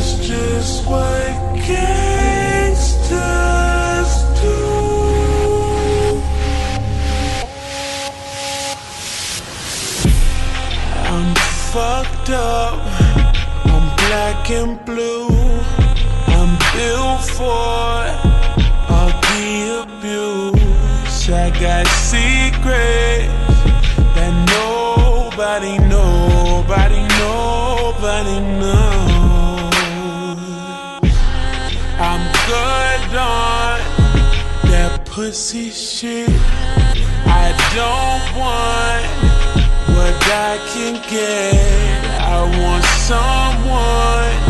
just what gangsters do. I'm fucked up, I'm black and blue. I'm built for all the abuse. I got secrets that nobody knows. I'm good on that pussy shit. I don't want what I can get. I want someone